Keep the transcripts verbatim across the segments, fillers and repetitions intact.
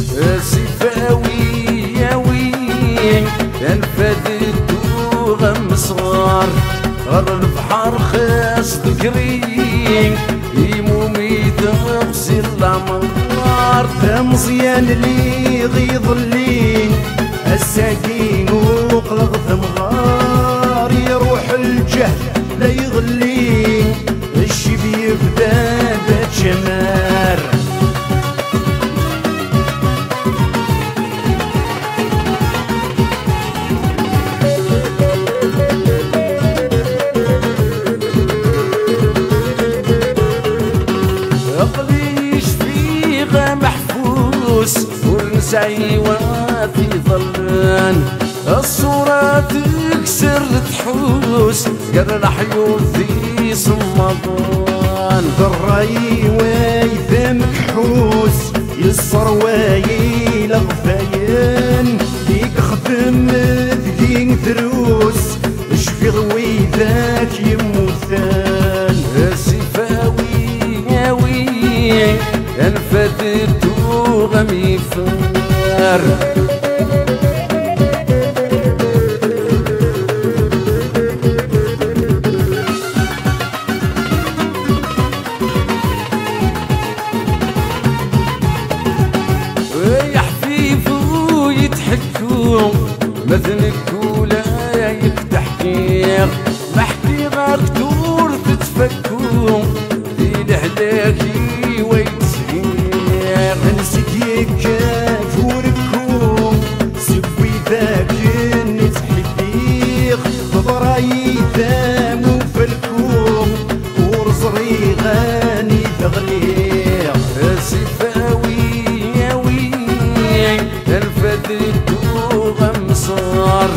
سيفاوي يا وين انفدت وغمصار غر البحر خاص ذكري يمومي تغسل العمار مزيان اللي غيظ اللي الساكين وقلق ثمغار يروح الجهل لا يغلي الشبي يبدا ذات شمار ونسعي وفي ظلان الصورة تكسر تحوس قرر حيوثي صمضان ذراي ويثم كحوس يسر واي لغفاين ليك خدم ذكين ثروس شفي غويذاك يموثان سيفاوي يا وين انفدت وغمي فار يا حفيفو يتحكوا مثلك ولا يكتحكير محكي غير كدور تتفكوا في الهلاكي ويتسهير نسيت كافوركم سوي ذاك نتحديق بضراي ثامو فالكوم ورزري غاني تغليق سيفاوي يا وين الفدت وغمصار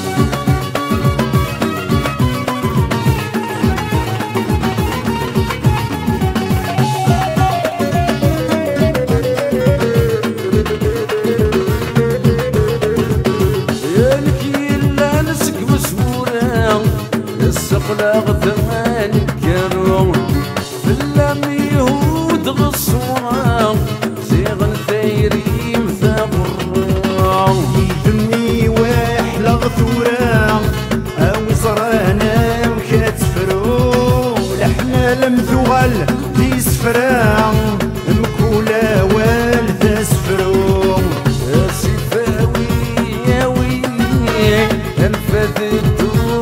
السقلاغ ثمان كرو في اللم يهود غصورا زيغن ثيري مثابرا يدمي واحلى غثورا او صرانا وكاتفرو لحنا لمثوغل في سفرا مكولا والذا سفرو سيفاوي يا وين انفدت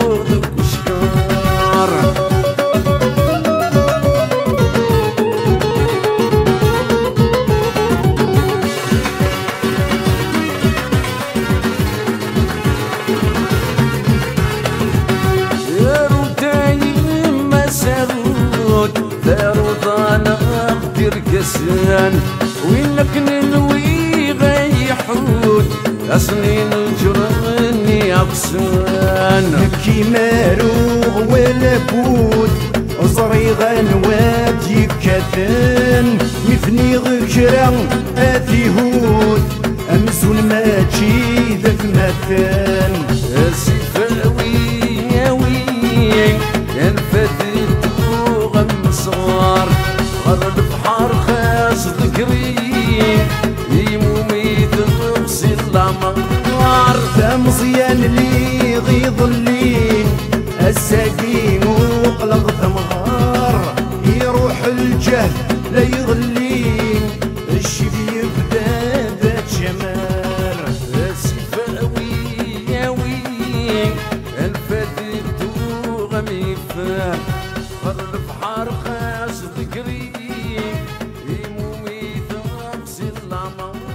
كسان وينك نلوي غيحود أصلين الجراني عقسان كي ماروغ ولا بود أصري غنوات يكثان مثني غكرا آتي هود أمسون ماشي ذاك مثان سيفاوي يا وين انفدت وغمصار غر البحر خاص ذكري يمومي تغسل العمار مزيان اللي غيظ اللي الساكين وقلق ثمغار يروح الجهل لا يغلي الشبي يبدا ذات شمال سيفاوي يا وين انفدت وغمي فار غر البحر خاص ذكري يمومي تغسل العمار